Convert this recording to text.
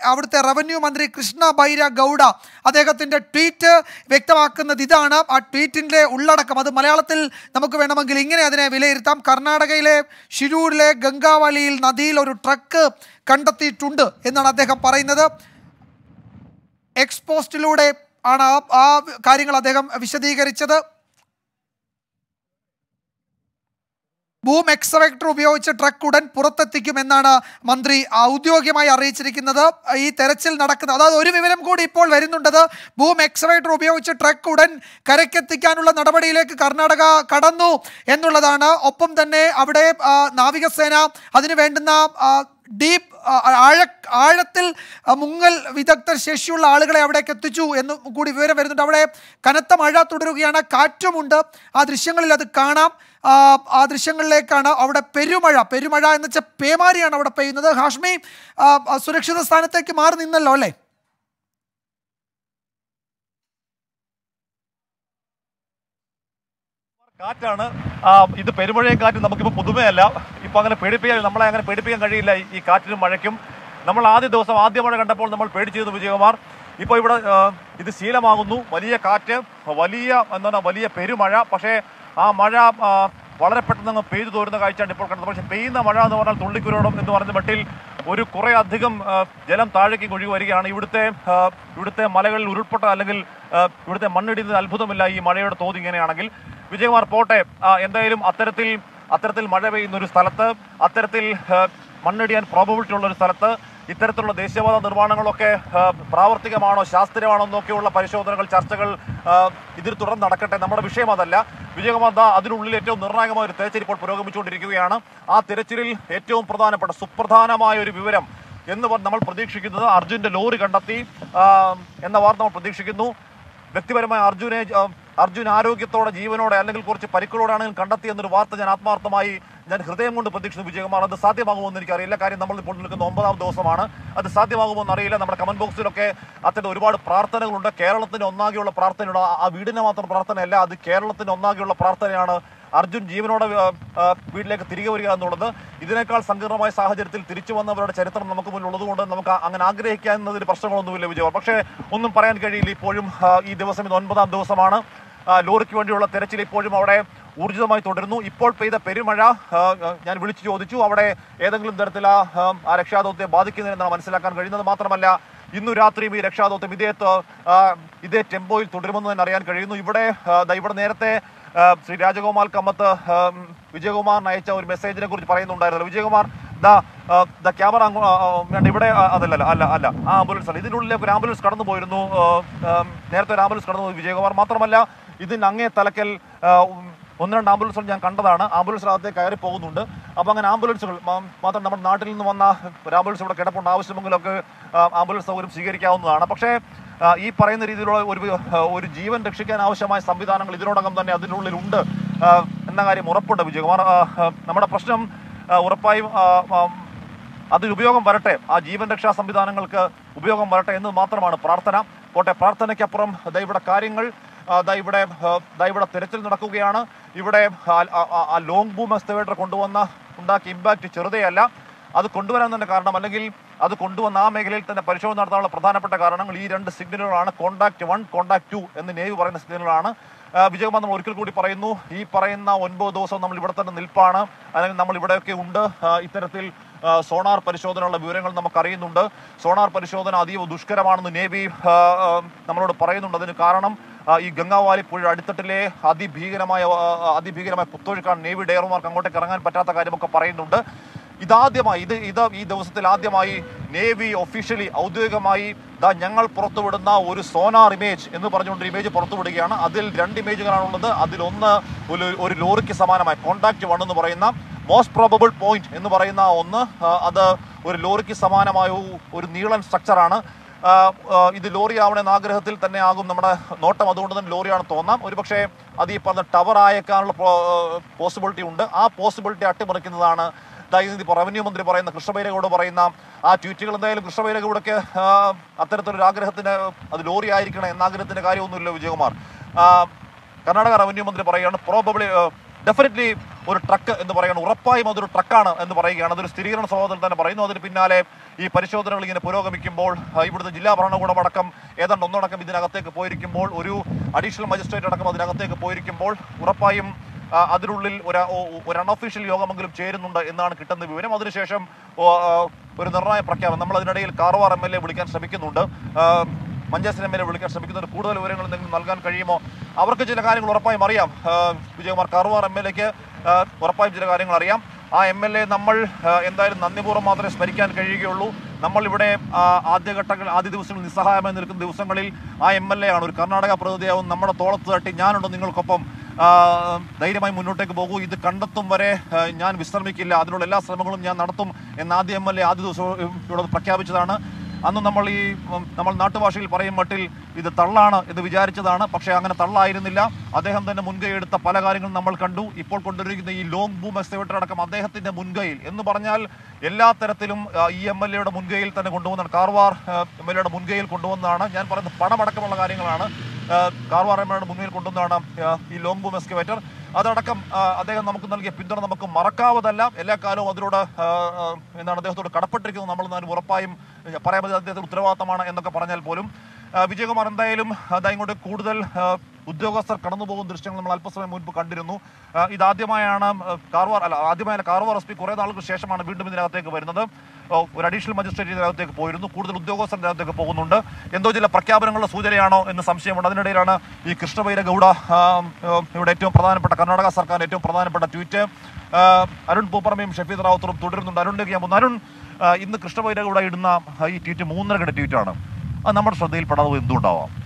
അവിടുത്തെ റവന്യൂ മന്ത്രി കൃഷ്ണ ബൈര ഗൗഡ അദ്ദേഹത്തിൻ്റെ ട്വീറ്റ് വ്യക്തമാക്കുന്നത് ഇതാണ്. ആ ട്വീറ്റിൻ്റെ ഉള്ളടക്കം അത് മലയാളത്തിൽ നമുക്ക് വേണമെങ്കിൽ ഇങ്ങനെ അതിനെ വിലയിരുത്താം. കർണാടകയിലെ ഷിരൂരിലെ ഗംഗാവലിയിൽ നദിയിൽ ഒരു ട്രക്ക് കണ്ടെത്തിയിട്ടുണ്ട് എന്നാണ് അദ്ദേഹം പറയുന്നത്. എക്സ്പോസ്റ്റിലൂടെ ആണ് ആ കാര്യങ്ങൾ അദ്ദേഹം വിശദീകരിച്ചത്. ബൂം എക്സ്കവേറ്റർ ഉപയോഗിച്ച് ട്രക്ക് ഉടൻ പുറത്തെത്തിക്കുമെന്നാണ് മന്ത്രി ഔദ്യോഗികമായി അറിയിച്ചിരിക്കുന്നത്. ഈ തെരച്ചിൽ നടക്കുന്നത്, അതായത് ഒരു വിവരം കൂടി ഇപ്പോൾ വരുന്നുണ്ടത്. ബൂം എക്സ്കവേറ്റർ ഉപയോഗിച്ച് ട്രക്ക് ഉടൻ കരയ്ക്കെത്തിക്കാനുള്ള നടപടിയിലേക്ക് കർണാടക കടന്നു എന്നുള്ളതാണ്. ഒപ്പം തന്നെ അവിടെ നാവികസേന അതിന് വേണ്ടുന്ന ഡീപ്പ് ആഴത്തിൽ മുങ്ങൽ വിദഗ്ധ ശേഷിയുള്ള ആളുകളെ അവിടേക്ക് എത്തിച്ചു എന്നും കൂടി വിവരം വരുന്നുണ്ട്. അവിടെ കനത്ത മഴ തുടരുകയാണ്, കാറ്റുമുണ്ട്. ആ ദൃശ്യങ്ങളിൽ അത് കാണാം. ആ ദൃശ്യങ്ങളിലേക്കാണ്. അവിടെ പെരുമഴ എന്ന് വെച്ചാൽ പേമാരിയാണ് അവിടെ പെയ്യുന്നത്. ഹാഷ്മി സുരക്ഷിത സ്ഥാനത്തേക്ക് മാറി നിന്നല്ലോ അല്ലേ? കാറ്റാണ് ഇത്. പെരുമഴയും കാറ്റും നമുക്കിപ്പോൾ പുതുമയല്ല. ഇപ്പൊ നമ്മളെ അങ്ങനെ പേടിപ്പിക്കാൻ കഴിയില്ല ഈ കാറ്റിനും മഴയ്ക്കും. നമ്മൾ ആദ്യ മഴ കണ്ടപ്പോൾ നമ്മൾ പേടിച്ചിരുന്നു വിജയകുമാർ. ഇപ്പോൾ ഇവിടെ ഇത് ശീലമാകുന്നു. വലിയ കാറ്റ്, വലിയ പെരുമഴ. പക്ഷേ ആ മഴ വളരെ പെട്ടെന്ന് അങ്ങ് പെയ്തു തോരുന്ന കാഴ്ചയാണ് ഇപ്പോൾ കണ്ടത്. പക്ഷേ പെയ്യുന്ന മഴ എന്ന് പറഞ്ഞാൽ തുള്ളിക്കുരോടം എന്ന് പറയുന്ന മട്ടിൽ കുറേ അധികം ജലം താഴേക്ക് ഒഴുകി വരികയാണ്. ഇവിടുത്തെ മലകളിൽ ഉരുൾപൊട്ടൽ അല്ലെങ്കിൽ ഇവിടുത്തെ മണ്ണിടിയുന്നത് അത്ഭുതമില്ല ഈ മഴയുടെ തോത് ഇങ്ങനെയാണെങ്കിൽ. വിജയകുമാർ പോട്ടെ, എന്തായാലും അത്തരത്തിൽ മഴ പെയ്യുന്ന ഒരു സ്ഥലത്ത്, അത്തരത്തിൽ മണ്ണിടിയാൻ പ്രോബബിലിറ്റി ഉള്ള ഒരു സ്ഥലത്ത് ഇത്തരത്തിലുള്ള ദേശീയപാത നിർമ്മാണങ്ങളൊക്കെ പ്രാവർത്തികമാണോ ശാസ്ത്രീയമാണോ എന്നൊക്കെയുള്ള പരിശോധനകൾ, ചർച്ചകൾ ഇതിൽ തുടർന്ന് നടക്കട്ടെ. നമ്മുടെ വിഷയം അതല്ല വിജയകുമാർ. അതിനുള്ളിൽ ഏറ്റവും നിർണായകമായ ഒരു തെരച്ചിൽ ഇപ്പോൾ പുരോഗമിച്ചുകൊണ്ടിരിക്കുകയാണ്. ആ തെരച്ചിലിൽ ഏറ്റവും സുപ്രധാനമായ ഒരു വിവരം എന്ന് നമ്മൾ പ്രതീക്ഷിക്കുന്നത് അർജുന്റെ ലോറി കണ്ടെത്തി എന്ന വാർത്ത നമ്മൾ പ്രതീക്ഷിക്കുന്നു. വ്യക്തിപരമായ അർജുൻ ആരോഗ്യത്തോടെ, ജീവനോടെ അല്ലെങ്കിൽ കുറച്ച് പരിക്കുകളോടാണെങ്കിൽ കണ്ടെത്തി എന്നൊരു വാർത്ത ഞാൻ ഹൃദയം കൊണ്ട് പ്രതീക്ഷിക്കുന്നു വിജയകുമാർ. അത് സാധ്യമാകുമോ എന്ന് എനിക്കറിയില്ല. കാര്യം നമ്മൾ ഇപ്പോൾ നിൽക്കുന്ന 9ാം ദിവസമാണ്. അത് സാധ്യമാകുമോ എന്നറിയില്ല. നമ്മുടെ കമന്റ് ബോക്സിലൊക്കെ അത്തരം ഒരുപാട് പ്രാർത്ഥനകളുണ്ട്. കേരളത്തിന് ഒന്നാകെയുള്ള പ്രാർത്ഥനയുണ്ട്. ആ വീടിന് മാത്രം പ്രാർത്ഥനയല്ല, അത് കേരളത്തിന് ഒന്നാകെയുള്ള പ്രാർത്ഥനയാണ്. അർജുൻ ജീവനോടെ വീട്ടിലേക്ക് തിരികെ വരിക എന്നുള്ളത്. ഇതിനേക്കാൾ സങ്കീർണമായ സാഹചര്യത്തിൽ തിരിച്ചു വന്നവരുടെ ചരിത്രം നമുക്ക് മുന്നിൽ ഉള്ളതുകൊണ്ട് നമുക്ക് അങ്ങനെ ആഗ്രഹിക്കാവുന്നതിൽ പ്രശ്നങ്ങളൊന്നുമില്ല വിജയകുമാർ. പക്ഷേ ഒന്നും പറയാൻ കഴിയില്ല. ഇപ്പോഴും ഈ ദിവസം ഇത് 9ാം ദിവസമാണ്. ലോറിക്ക് വേണ്ടിയുള്ള തെരച്ചിൽ ഇപ്പോഴും അവിടെ ഊർജിതമായി തുടരുന്നു. ഇപ്പോൾ പെയ്ത പെരുമഴ ഞാൻ വിളിച്ചു ചോദിച്ചു. അവിടെ ഏതെങ്കിലും തരത്തിൽ ആ രക്ഷാദൗത്യത്തെ ബാധിക്കുന്നതെന്നാണ് മനസ്സിലാക്കാൻ കഴിയുന്നത്. മാത്രമല്ല ഇന്നു രാത്രിയും ഈ രക്ഷാദൗത്യം ഇതേ ടെമ്പോയിൽ തുടരുമെന്ന് തന്നെ അറിയാൻ കഴിയുന്നു. ഇവിടെ നേരത്തെ ശ്രീ രാജഗോപാൽ കമ്മത്ത് വിജയകുമാറിന് അയച്ച ഒരു മെസ്സേജിനെ കുറിച്ച് പറയുന്നുണ്ടായിരുന്നല്ലോ വിജയകുമാർ. ക്യാമറ ഇവിടെ അല്ല ആ ആംബുലൻസ് അല്ല, ഇതിനുള്ളിലേക്ക് ഒരു ആംബുലൻസ് കടന്നു പോയിരുന്നു. നേരത്തെ ഒരു ആംബുലൻസ് കടന്നു പോയി വിജയകുമാർ. മാത്രമല്ല ഇതിന് അങ്ങേ തലക്കൽ 1-2 ആംബുലൻസുകൾ ഞാൻ കണ്ടതാണ്. ആംബുലൻസിനകത്തേക്ക് കയറി പോകുന്നുണ്ട്. അപ്പോൾ അങ്ങനെ ആംബുലൻസുകൾ മാത്രം നമ്മുടെ നാട്ടിൽ നിന്ന് വന്ന ഒരു ആംബുലൻസ് ഇവിടെ കിടപ്പുണ്ട്. ആവശ്യമെങ്കിലൊക്കെ ആംബുലൻസ് സൗകര്യം സ്വീകരിക്കാവുന്നതാണ്. പക്ഷേ ഈ പറയുന്ന രീതിയിലുള്ള ഒരു ജീവൻ രക്ഷിക്കാൻ ആവശ്യമായ സംവിധാനങ്ങൾ ഇതിനോടകം തന്നെ അതിനുള്ളിലുണ്ട് എന്ന കാര്യം ഉറപ്പുണ്ട് വിജയകുമാർ. നമ്മുടെ പ്രശ്നം ഉറപ്പായും അതിന് ഉപയോഗം വരട്ടെ, ആ ജീവൻ രക്ഷാ സംവിധാനങ്ങൾക്ക് ഉപയോഗം വരട്ടെ എന്ന് മാത്രമാണ് പ്രാർത്ഥന. പോട്ടെ, പ്രാർത്ഥനയ്ക്കപ്പുറം ഇവിടെ കാര്യങ്ങൾ ഇവിടെ തെരച്ചിൽ നടക്കുകയാണ്. ഇവിടെ ലോങ് ബൂം എക്സ്കവേറ്റർ ഉണ്ടാക്കിയ ഇമ്പാക്റ്റ് ചെറുതേയല്ല. അത് കൊണ്ടുവരാൻ തന്നെ കാരണം, അല്ലെങ്കിൽ അത് കൊണ്ടുവന്ന ആ മേഖലയിൽ തന്നെ പരിശോധന നടത്താനുള്ള പ്രധാനപ്പെട്ട കാരണങ്ങൾ ഈ 2 സിഗ്നലുകളാണ്. കോൺടാക്ട് 1, കോൺടാക്ട് 2 എന്ന് നേവി പറയുന്ന സിഗ്നലുകളാണ്. വിജയകുമാർ, നമ്മൾ ഒരിക്കൽ കൂടി പറയുന്നു, ഈ പറയുന്ന 9 ദിവസം നമ്മൾ ഇവിടെ തന്നെ നിൽപ്പാണ്, അല്ലെങ്കിൽ നമ്മൾ ഇവിടെയൊക്കെ ഉണ്ട്. ഇത്തരത്തിൽ സോണാർ പരിശോധനയുള്ള വിവരങ്ങൾ നമുക്കറിയുന്നുണ്ട്. സോണാർ പരിശോധന അതീവ ദുഷ്കരമാണെന്ന് നേവി നമ്മളോട് പറയുന്നുണ്ട്. അതിന് കാരണം ഈ ഗംഗാവാലി പുഴ അടിത്തട്ടിലെ അതിഭീകരമായ കുത്തൊഴുക്കാണ്. നേവി ഡയർമാർക്ക് അങ്ങോട്ടേക്ക് ഇറങ്ങാൻ പറ്റാത്ത കാര്യമൊക്കെ പറയുന്നുണ്ട്. ഈ ദിവസത്തിൽ ആദ്യമായി നേവി ഒഫീഷ്യലി ഔദ്യോഗികമായി ഞങ്ങൾ പുറത്തുവിടുന്ന ഒരു സോനാർ ഇമേജ് എന്ന് പറഞ്ഞുകൊണ്ട് ഇമേജ് പുറത്തുവിടുകയാണ്. അതിൽ 2 ഇമേജുകളാണുള്ളത്. അതിലൊന്ന് ഒരു ലോറിക്ക് സമാനമായ കോൺടാക്ട് 1 എന്ന് പറയുന്ന മോസ്റ്റ് പ്രോബബിൾ പോയിന്റ് എന്ന് പറയുന്ന ഒന്ന്, അത് ഒരു ലോറിക്ക് സമാനമായ ഒരു നീളൻ സ്ട്രക്ചറാണ്. ഇത് ലോറി ആവണമെന്ന ആഗ്രഹത്തിൽ തന്നെ ആകും നമ്മുടെ നോട്ടം. അതുകൊണ്ട് തന്നെ ലോറിയാണ് തോന്നാം. ഒരുപക്ഷെ അത് ഈ പറഞ്ഞ ടവർ ആയേക്കാനുള്ള പോസിബിലിറ്റി ഉണ്ട്. ആ പോസിബിലിറ്റി അട്ടിമറിക്കുന്നതാണ് ഇപ്പോൾ റവന്യൂ മന്ത്രി പറയുന്ന, കൃഷ്ണബൈരഗൌഡ് പറയുന്ന ആ ട്വീറ്റുകൾ. എന്തായാലും കൃഷ്ണബൈരഗൌഡൊക്കെ അത്തരത്തിലൊരു ആഗ്രഹത്തിന് അത് ലോറി ആയിരിക്കണം എന്ന ആഗ്രഹത്തിന്റെ കാര്യമൊന്നുമില്ല വിജയകുമാർ. കർണാടക റവന്യൂ മന്ത്രി പറയുകയാണ് ഡെഫിനറ്റ്ലി ഒരു ട്രക്ക് എന്ന് പറയുകയാണ്, ഉറപ്പായും അതൊരു ട്രക്കാണ് എന്ന് പറയുകയാണ്. അതൊരു സ്ഥിരീകരണ സ്വഭാവത്തിൽ തന്നെ പറയുന്നു. അതിന് പിന്നാലെ ഈ പരിശോധനകൾ ഇങ്ങനെ പുരോഗമിക്കുമ്പോൾ ഇവിടുത്തെ ജില്ലാ ഭരണകൂടമടക്കം ഏതാണ്ട് ഒന്നടക്കം ഇതിനകത്തേക്ക് പോയിരിക്കുമ്പോൾ, ഒരു അഡീഷണൽ മജിസ്ട്രേറ്റ് അടക്കം അതിനകത്തേക്ക് പോയിരിക്കുമ്പോൾ ഉറപ്പായും അതിനുള്ളിൽ ഒരു അൺഒഫീഷ്യൽ യോഗമെങ്കിലും ചേരുന്നുണ്ട് എന്നാണ് കിട്ടുന്ന വിവരം. അതിനുശേഷം ഒരു നിർണായ പ്രഖ്യാപനം. നമ്മൾ അതിനിടയിൽ കാർവാർ MLA വിളിക്കാൻ ശ്രമിക്കുന്നുണ്ട്, മഞ്ചേശ്വരം MLA വിളിക്കാൻ ശ്രമിക്കുന്നുണ്ട്. കൂടുതൽ വിവരങ്ങൾ എന്തെങ്കിലും നൽകാൻ കഴിയുമോ? അവർക്ക് ചില കാര്യങ്ങൾ ഉറപ്പായും അറിയാം. വിജയകുമാർ, കാർവാർ MLAക്ക് ഉറപ്പായും ചില കാര്യങ്ങൾ അറിയാം. ആ MLA നമ്മൾ എന്തായാലും നന്ദിപൂർവ്വം മാത്രമേ സ്മരിക്കാൻ കഴിയുകയുള്ളൂ. നമ്മളിവിടെ ആദ്യ ദിവസങ്ങളിൽ നിസ്സഹായമായി നിൽക്കുന്ന ദിവസങ്ങളിൽ ആ MLA ആണ്, ഒരു കർണാടക പ്രതിനിധിയാവും, നമ്മുടെ തോളത്ത് തട്ടി ഞാനുണ്ട് നിങ്ങൾക്കൊപ്പം, ധൈര്യമായി മുന്നോട്ടേക്ക് പോകൂ, ഇത് കണ്ടെത്തും വരെ ഞാൻ വിശ്രമിക്കില്ല, അതിനുള്ള എല്ലാ ശ്രമങ്ങളും ഞാൻ നടത്തും എന്ന് ആദ്യ MLA ആദ്യ ദിവസം ഇവിടെ പ്രഖ്യാപിച്ചതാണ്. അന്ന് നമ്മൾ നാട്ടുഭാഷയിൽ പറയും മട്ടിൽ ഇത് തള്ളാണ് എന്ന് വിചാരിച്ചതാണ്. പക്ഷേ അങ്ങനെ തള്ളായിരുന്നില്ല. അദ്ദേഹം തന്നെ മുൻകൈ എടുത്ത പല കാര്യങ്ങളും നമ്മൾ കണ്ടു. ഇപ്പോൾ കൊണ്ടുവരിക്കുന്ന ഈ ലോങ് ബൂം എക്സ്കവേറ്റർ അടക്കം അദ്ദേഹത്തിന്റെ മുൻകൈയിൽ എന്ന് പറഞ്ഞാൽ എല്ലാ തരത്തിലും ഈ MLAയുടെ മുൻകൈയിൽ തന്നെ കൊണ്ടുവന്നാണ്, കാർവാർ MLAയുടെ മുൻകൈയിൽ കൊണ്ടുവന്നതാണ്. ഞാൻ പറയുന്നത് പണമടക്കമുള്ള കാര്യങ്ങളാണ്. കാർവാർ MLAയുടെ മുൻകൈയിൽ കൊണ്ടുവന്നതാണ് ഈ ലോങ് ബൂം എക്സ്കവേറ്റർ. അതടക്കം അദ്ദേഹം നമുക്ക് നൽകിയ പിന്തുണ നമുക്ക് മറക്കാവതല്ല. എല്ലാ കാലവും അതിനോട് അദ്ദേഹത്തോട് കടപ്പെട്ടിരിക്കുന്നത് നമ്മൾ ഉറപ്പായും പറയാൻ പറ്റുന്ന അദ്ദേഹത്തിന്റെ ഉത്തരവാദിത്തമാണ് എന്നൊക്കെ പറഞ്ഞാൽ പോലും. വിജയകുമാർ, എന്തായാലും ഇങ്ങോട്ട് കൂടുതൽ ഉദ്യോഗസ്ഥർ കടന്നു പോകുന്ന ദൃശ്യങ്ങൾ നമ്മൾ അല്പസമയം മുൻപ് കണ്ടിരുന്നു. ഇതാദ്യമായാണ് കാർവാർ SP കുറേ നാളുകൾക്ക് ശേഷമാണ് വീണ്ടും ഇതിനകത്തേക്ക് വരുന്നത്. ഒരു അഡീഷണൽ മജിസ്ട്രേറ്റ് ഇതിനകത്തേക്ക് പോയിരുന്നു, കൂടുതൽ ഉദ്യോഗസ്ഥർ ഇതിനകത്തേക്ക് പോകുന്നുണ്ട്. എന്തോ ചില പ്രഖ്യാപനങ്ങളുടെ സൂചനയാണോ എന്ന് സംശയമുണ്ട്. അതിനിടയിലാണ് ഈ കൃഷ്ണബൈരഗൌഡ ഇവിടെ ഏറ്റവും പ്രധാനപ്പെട്ട കർണാടക സർക്കാരിന്റെ ഏറ്റവും പ്രധാനപ്പെട്ട ട്വീറ്റ് അരുൺ പൂപ്പറമയും ഷഫീദ് റാവുത്തറും തുടരുന്നുണ്ട്. അരുൺ, ഇന്ന് കൃഷ്ണബൈരഗൌഡ ഇടുന്ന ഈ ട്വീറ്റ് 3.5 ട്വീറ്റാണ്. അത് നമ്മുടെ ശ്രദ്ധയിൽപ്പെടാതെ എന്തുകൊണ്ടാവാം?